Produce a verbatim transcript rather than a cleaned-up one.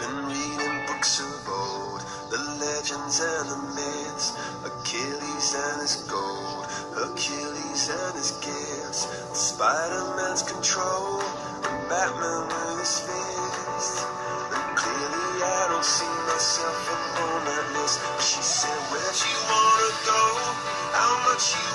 been reading books of old, the legends and the myths, Achilles and his gold, Hercules and his gifts, Spider-Man's control, and Batman with his fist. And clearly I don't see myself up on that list. She said, where'd you wanna go? How much you